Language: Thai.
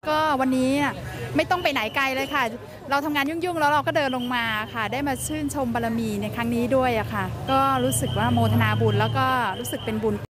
ก็วันนี้ไม่ต้องไปไหนไกลเลยค่ะเราทำงานยุ่งๆแล้วเราก็เดินลงมาค่ะได้มาชื่นชมบารมีในครั้งนี้ด้วยอะค่ะก็รู้สึกว่าโมทนาบุญแล้วก็รู้สึกเป็นบุญ